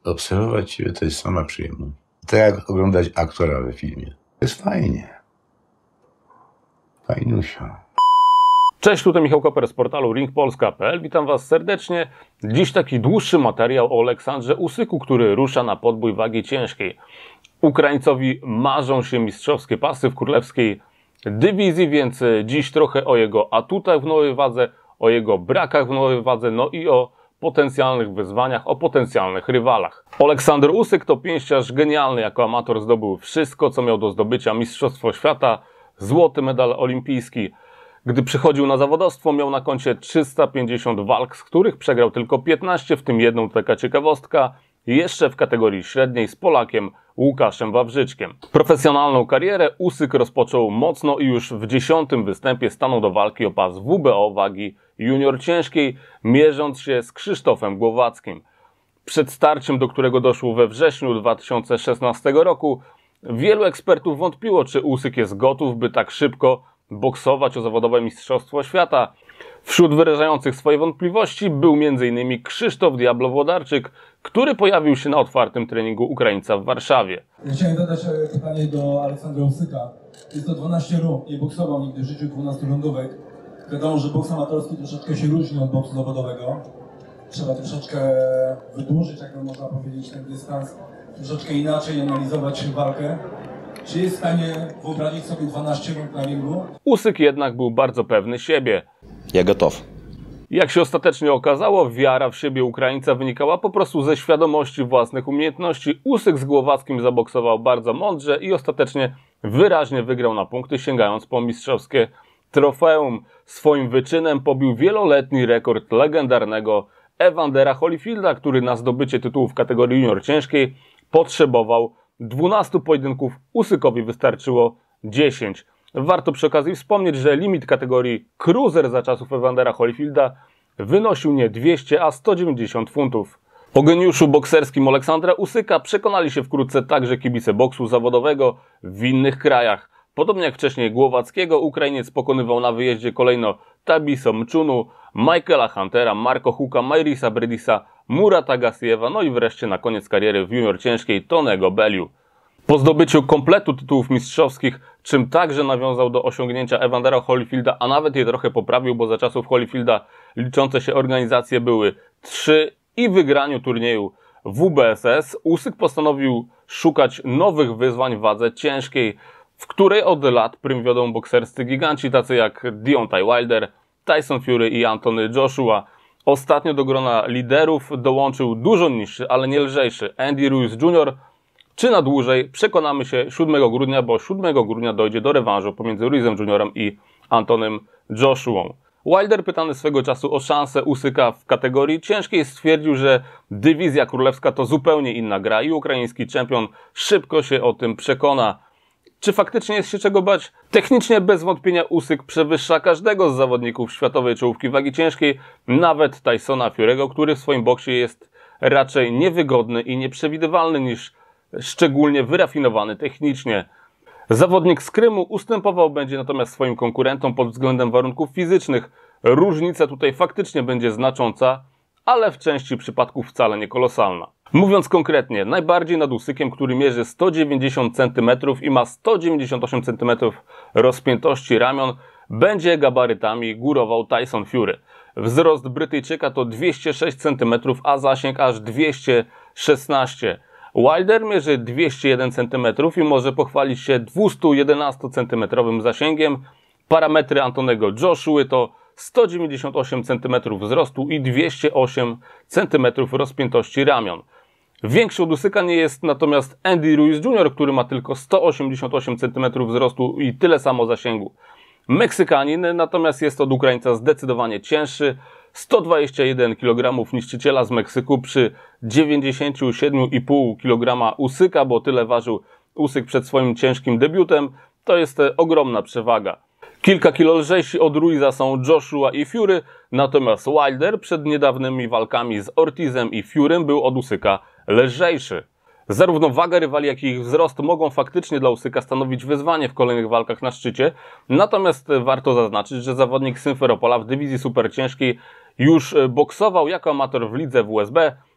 Obserwować Ciebie to jest sama przyjemność. To jak oglądać aktora we filmie. To jest fajnie. Fajnusio. Cześć, tutaj Michał Koper z portalu ringpolska.pl. Witam Was serdecznie. Dziś taki dłuższy materiał o Oleksandrze Usyku, który rusza na podbój wagi ciężkiej. Ukraińcowi marzą się mistrzowskie pasy w królewskiej dywizji, więc dziś trochę o jego atutach w nowej wadze, o jego brakach w nowej wadze, no i o potencjalnych wyzwaniach, o potencjalnych rywalach. Oleksandr Usyk to pięściarz genialny. Jako amator zdobył wszystko, co miał do zdobycia: mistrzostwo świata, złoty medal olimpijski. Gdy przychodził na zawodowstwo, miał na koncie 350 walk, z których przegrał tylko 15, w tym jedną, taka ciekawostka, jeszcze w kategorii średniej z Polakiem Łukaszem Wawrzyczkiem. Profesjonalną karierę Usyk rozpoczął mocno i już w 10. występie stanął do walki o pas WBO wagi junior ciężkiej, mierząc się z Krzysztofem Głowackim. Przed starciem, do którego doszło we wrześniu 2016 roku, wielu ekspertów wątpiło, czy Usyk jest gotów, by tak szybko boksować o zawodowe mistrzostwo świata. Wśród wyrażających swoje wątpliwości był m.in. Krzysztof Diablo Włodarczyk, który pojawił się na otwartym treningu Ukraińca w Warszawie. Chciałem zadać pytanie do Aleksandra Usyka. Jest to 12 rund, nie boksował nigdy w życiu 12 rundówek. Wiadomo, że boks amatorski troszeczkę się różni od boksu zawodowego. Trzeba troszeczkę wydłużyć, jak można powiedzieć, ten dystans, troszeczkę inaczej analizować walkę. Czy jest w stanie wyobrazić sobie 12 rund na ringu? Usyk jednak był bardzo pewny siebie. Ja gotów. Jak się ostatecznie okazało, wiara w siebie Ukraińca wynikała po prostu ze świadomości własnych umiejętności. Usyk z Głowackim zaboksował bardzo mądrze i ostatecznie wyraźnie wygrał na punkty, sięgając po mistrzowskie trofeum. Swoim wyczynem pobił wieloletni rekord legendarnego Evandera Holyfielda, który na zdobycie tytułu w kategorii junior ciężkiej potrzebował 12 pojedynków, Usykowi wystarczyło 10. Warto przy okazji wspomnieć, że limit kategorii cruiser za czasów Evandera Holyfielda wynosił nie 200, a 190 funtów. O geniuszu bokserskim Oleksandra Usyka przekonali się wkrótce także kibice boksu zawodowego w innych krajach. Podobnie jak wcześniej Głowackiego, Ukrainiec pokonywał na wyjeździe kolejno Tabiso Mchunu, Michaela Huntera, Marco Huka, Mairisa Bredisa, Murata Gassiewa, no i wreszcie na koniec kariery w junior ciężkiej Tonego Bellew. Po zdobyciu kompletu tytułów mistrzowskich, czym także nawiązał do osiągnięcia Evandera Holyfielda, a nawet je trochę poprawił, bo za czasów Holyfielda liczące się organizacje były 3 i wygraniu turnieju WBSS, Usyk postanowił szukać nowych wyzwań w wadze ciężkiej, w której od lat prym wiodą bokserscy giganci tacy jak Deontay Wilder, Tyson Fury i Anthony Joshua. Ostatnio do grona liderów dołączył dużo niższy, ale nie lżejszy Andy Ruiz Jr. Czy na dłużej? Przekonamy się 7 grudnia, bo 7 grudnia dojdzie do rewanżu pomiędzy Ruizem Jr. i Antonym Joshuą. Wilder, pytany swego czasu o szansę Usyka w kategorii ciężkiej, stwierdził, że dywizja królewska to zupełnie inna gra i ukraiński czempion szybko się o tym przekona. Czy faktycznie jest się czego bać? Technicznie bez wątpienia Usyk przewyższa każdego z zawodników światowej czołówki wagi ciężkiej, nawet Tysona Fury'ego, który w swoim boksie jest raczej niewygodny i nieprzewidywalny niż szczególnie wyrafinowany technicznie. Zawodnik z Krymu ustępował będzie natomiast swoim konkurentom pod względem warunków fizycznych. Różnica tutaj faktycznie będzie znacząca, ale w części przypadków wcale nie kolosalna. Mówiąc konkretnie, najbardziej nad Usykiem, który mierzy 190 cm i ma 198 cm rozpiętości ramion, będzie gabarytami górował Tyson Fury. Wzrost Brytyjczyka to 206 cm, a zasięg aż 216 cm. Wilder mierzy 201 cm i może pochwalić się 211 cm zasięgiem. Parametry Antonego Joshua to 198 cm wzrostu i 208 cm rozpiętości ramion. Większy od Usyka nie jest natomiast Andy Ruiz Jr., który ma tylko 188 cm wzrostu i tyle samo zasięgu. Meksykanin natomiast jest od Ukraińca zdecydowanie cięższy. 121 kg niszczyciela z Meksyku przy 97,5 kg Usyka, bo tyle ważył Usyk przed swoim ciężkim debiutem. To jest ogromna przewaga. Kilka kilo lżejsi od Ruiza są Joshua i Fury, natomiast Wilder przed niedawnymi walkami z Ortizem i Furym był od Usyka lżejszy. Zarówno waga rywali, jak i ich wzrost mogą faktycznie dla Usyka stanowić wyzwanie w kolejnych walkach na szczycie, natomiast warto zaznaczyć, że zawodnik Symferopola w dywizji superciężkiej już boksował jako amator w lidze WSB,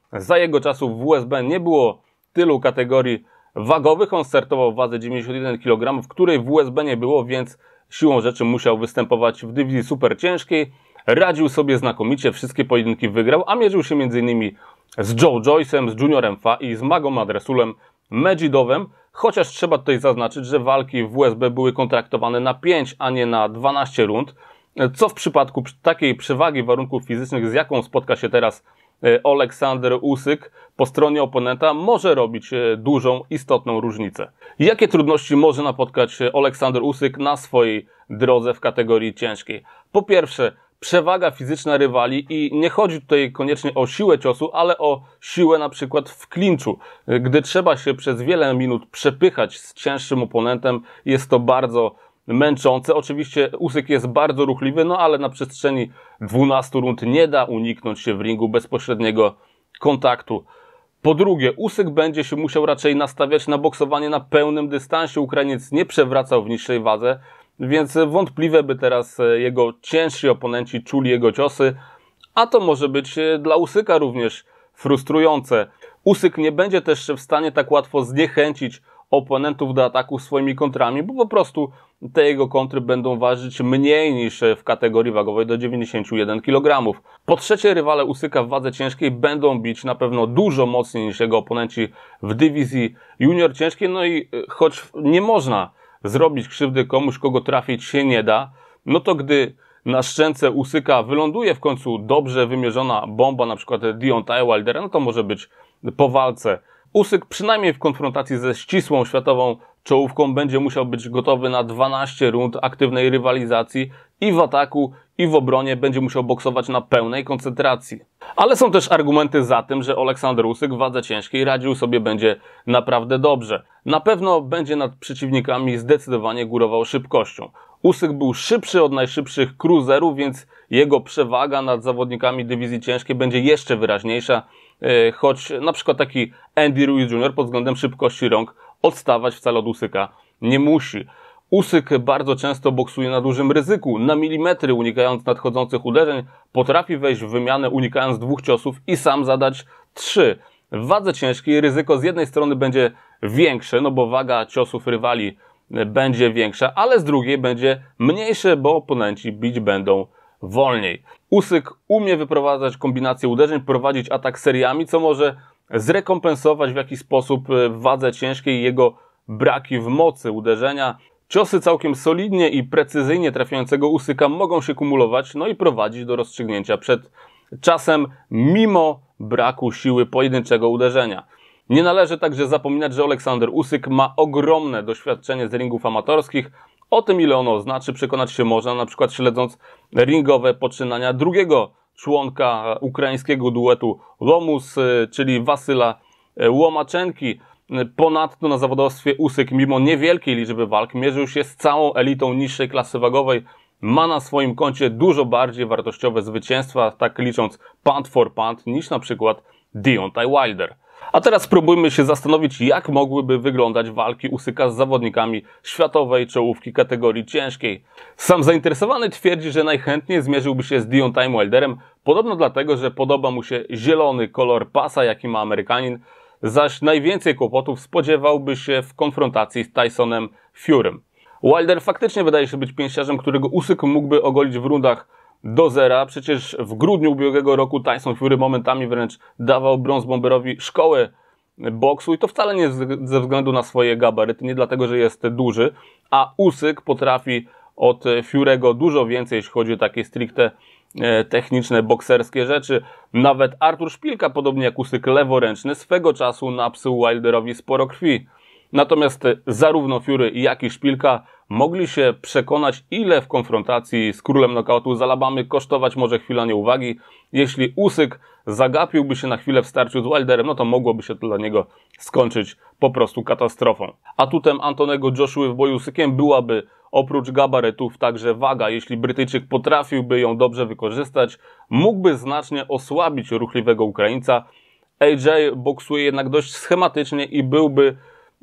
Za jego czasów w WSB nie było tylu kategorii wagowych. On startował w wadze 91 kg, której w WSB nie było, więc siłą rzeczy musiał występować w dywizji super ciężkiej. Radził sobie znakomicie, wszystkie pojedynki wygrał, a mierzył się m.in. z Joe Joyce'em, z Juniorem Fa i z Magomad Rasulem Medzidowem, chociaż trzeba tutaj zaznaczyć, że walki w WSB były kontraktowane na 5, a nie na 12 rund, co w przypadku takiej przewagi warunków fizycznych, z jaką spotka się teraz Aleksander Usyk po stronie oponenta, może robić dużą, istotną różnicę. Jakie trudności może napotkać Aleksander Usyk na swojej drodze w kategorii ciężkiej? Po pierwsze, przewaga fizyczna rywali i nie chodzi tutaj koniecznie o siłę ciosu, ale o siłę na przykład w klinczu. Gdy trzeba się przez wiele minut przepychać z cięższym oponentem, jest to bardzo męczące. Oczywiście Usyk jest bardzo ruchliwy, no ale na przestrzeni 12 rund nie da uniknąć się w ringu bezpośredniego kontaktu. Po drugie, Usyk będzie się musiał raczej nastawiać na boksowanie na pełnym dystansie. Ukrainiec nie przewracał w niższej wadze, więc wątpliwe by teraz jego ciężsi oponenci czuli jego ciosy, a to może być dla Usyka również frustrujące. Usyk nie będzie też w stanie tak łatwo zniechęcić oponentów do ataku swoimi kontrami, bo po prostu te jego kontry będą ważyć mniej niż w kategorii wagowej do 91 kg. Po trzecie, rywale Usyka w wadze ciężkiej będą bić na pewno dużo mocniej niż jego oponenci w dywizji junior ciężkiej, no i choć nie można zrobić krzywdy komuś, kogo trafić się nie da, no to gdy na szczęce Usyka wyląduje w końcu dobrze wymierzona bomba, na przykład Deontaya Wildera, no to może być po walce. Usyk przynajmniej w konfrontacji ze ścisłą światową czołówką będzie musiał być gotowy na 12 rund aktywnej rywalizacji i w ataku, i w obronie będzie musiał boksować na pełnej koncentracji. Ale są też argumenty za tym, że Aleksander Usyk w wadze ciężkiej radził sobie będzie naprawdę dobrze. Na pewno będzie nad przeciwnikami zdecydowanie górował szybkością. Usyk był szybszy od najszybszych cruiserów, więc jego przewaga nad zawodnikami dywizji ciężkiej będzie jeszcze wyraźniejsza, choć na przykład taki Andy Ruiz Jr. pod względem szybkości rąk odstawać wcale od Usyka nie musi. Usyk bardzo często boksuje na dużym ryzyku, na milimetry unikając nadchodzących uderzeń, potrafi wejść w wymianę unikając 2 ciosów i sam zadać 3. W wadze ciężkiej ryzyko z jednej strony będzie większe, no bo waga ciosów rywali będzie większa, ale z drugiej będzie mniejsze, bo oponenci bić będą wolniej. Usyk umie wyprowadzać kombinacje uderzeń, prowadzić atak seriami, co może zrekompensować w jakiś sposób w wadze ciężkiej jego braki w mocy uderzenia. Ciosy całkiem solidnie i precyzyjnie trafiającego Usyka mogą się kumulować, no i prowadzić do rozstrzygnięcia przed czasem mimo braku siły pojedynczego uderzenia. Nie należy także zapominać, że Aleksander Usyk ma ogromne doświadczenie z ringów amatorskich. O tym, ile ono znaczy, przekonać się można, na przykład śledząc ringowe poczynania drugiego członka ukraińskiego duetu Lomus, czyli Wasyla Łomaczenki. Ponadto na zawodowstwie Usyk, mimo niewielkiej liczby walk, mierzył się z całą elitą niższej klasy wagowej. Ma na swoim koncie dużo bardziej wartościowe zwycięstwa, tak licząc pound for pound, niż na przykład Deontay Wilder. A teraz spróbujmy się zastanowić, jak mogłyby wyglądać walki Usyka z zawodnikami światowej czołówki kategorii ciężkiej. Sam zainteresowany twierdzi, że najchętniej zmierzyłby się z Deontayem Wilderem, podobno dlatego, że podoba mu się zielony kolor pasa, jaki ma Amerykanin, zaś najwięcej kłopotów spodziewałby się w konfrontacji z Tysonem Furym. Wilder faktycznie wydaje się być pięściarzem, którego Usyk mógłby ogolić w rundach do zera. Przecież w grudniu ubiegłego roku Tyson Fury momentami wręcz dawał Bronze Bomberowi szkołę boksu i to wcale nie ze względu na swoje gabaryty, nie dlatego, że jest duży, a Usyk potrafi od Furego dużo więcej, jeśli chodzi o takie stricte techniczne, bokserskie rzeczy. Nawet Artur Szpilka, podobnie jak Usyk leworęczny, swego czasu napsuł Wilderowi sporo krwi. Natomiast zarówno Fury, jak i Szpilka mogli się przekonać, ile w konfrontacji z królem nokautu z Alabamy kosztować może chwila nieuwagi. Jeśli Usyk zagapiłby się na chwilę w starciu z Wilderem, no to mogłoby się to dla niego skończyć po prostu katastrofą. Atutem Antonego Joshua w boju z Usykiem byłaby oprócz gabarytów także waga. Jeśli Brytyjczyk potrafiłby ją dobrze wykorzystać, mógłby znacznie osłabić ruchliwego Ukraińca. AJ boksuje jednak dość schematycznie i byłby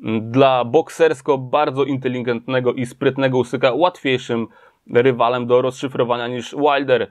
dla boksersko bardzo inteligentnego i sprytnego Usyka łatwiejszym rywalem do rozszyfrowania niż Wilder.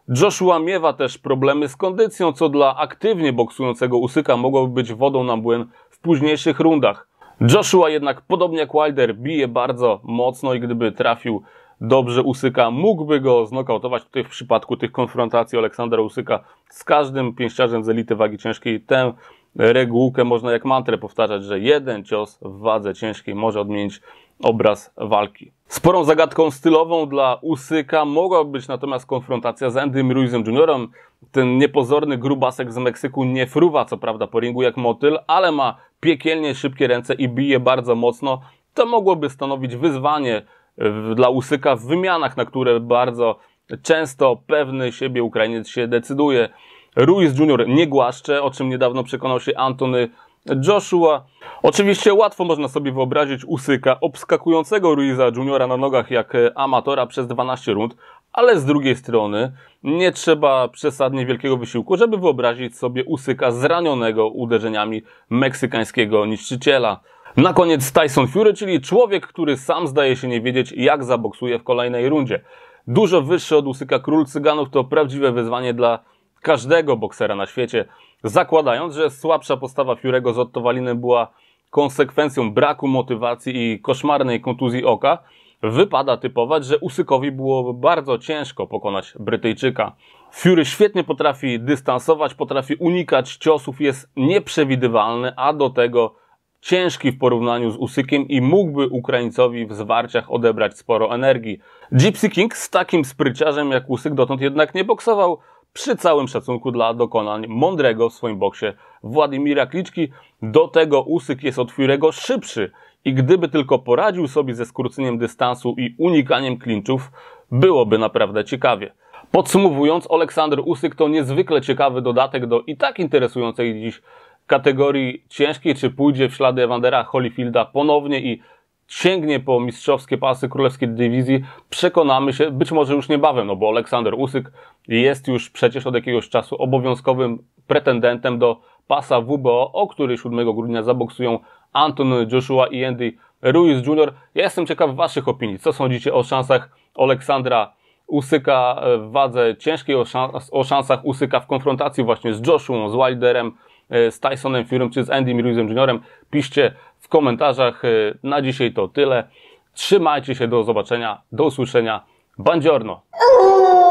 Joshua miewa też problemy z kondycją, co dla aktywnie boksującego Usyka mogłoby być wodą na młyn w późniejszych rundach. Joshua jednak, podobnie jak Wilder, bije bardzo mocno i gdyby trafił dobrze Usyka, mógłby go znokautować. Tutaj w przypadku tych konfrontacji Aleksandra Usyka z każdym pięściarzem z elity wagi ciężkiej tę regułkę można jak mantrę powtarzać, że jeden cios w wadze ciężkiej może odmienić obraz walki. Sporą zagadką stylową dla Usyka mogłaby być natomiast konfrontacja z Andym Ruizem Jr. Ten niepozorny grubasek z Meksyku nie fruwa co prawda po ringu jak motyl, ale ma piekielnie szybkie ręce i bije bardzo mocno. To mogłoby stanowić wyzwanie dla Usyka w wymianach, na które bardzo często pewny siebie Ukrainiec się decyduje. Ruiz Jr. nie głaszcze, o czym niedawno przekonał się Anthony Joshua. Oczywiście łatwo można sobie wyobrazić Usyka obskakującego Ruiza Jr. na nogach jak amatora przez 12 rund, ale z drugiej strony nie trzeba przesadnie wielkiego wysiłku, żeby wyobrazić sobie Usyka zranionego uderzeniami meksykańskiego niszczyciela. Na koniec Tyson Fury, czyli człowiek, który sam zdaje się nie wiedzieć, jak zaboksuje w kolejnej rundzie. Dużo wyższy od Usyka król cyganów to prawdziwe wyzwanie dla każdego boksera na świecie. Zakładając, że słabsza postawa Fury'ego z Otto Wallinem była konsekwencją braku motywacji i koszmarnej kontuzji oka, wypada typować, że Usykowi było bardzo ciężko pokonać Brytyjczyka. Fury świetnie potrafi dystansować, potrafi unikać ciosów, jest nieprzewidywalny, a do tego ciężki w porównaniu z Usykiem i mógłby Ukraińcowi w zwarciach odebrać sporo energii. Gypsy King z takim spryciarzem jak Usyk dotąd jednak nie boksował, przy całym szacunku dla dokonań mądrego w swoim boksie Władimira Kliczki. Do tego Usyk jest od Fury'ego szybszy i gdyby tylko poradził sobie ze skróceniem dystansu i unikaniem klinczów, byłoby naprawdę ciekawie. Podsumowując, Aleksander Usyk to niezwykle ciekawy dodatek do i tak interesującej dziś kategorii ciężkiej. Czy pójdzie w ślady Evandera Holyfielda ponownie i sięgnie po mistrzowskie pasy królewskiej dywizji, przekonamy się być może już niebawem, no bo Aleksander Usyk jest już przecież od jakiegoś czasu obowiązkowym pretendentem do pasa WBO, o który 7 grudnia zaboksują Anthony Joshua i Andy Ruiz Jr. Ja jestem ciekaw waszych opinii. Co sądzicie o szansach Aleksandra Usyka w wadze ciężkiej, o szansach Usyka w konfrontacji właśnie z Joshuą, z Wilderem, z Tysonem Furym czy z Andym Ruizem Jr. Piszcie w komentarzach. Na dzisiaj to tyle. Trzymajcie się, do zobaczenia, do usłyszenia. Buongiorno!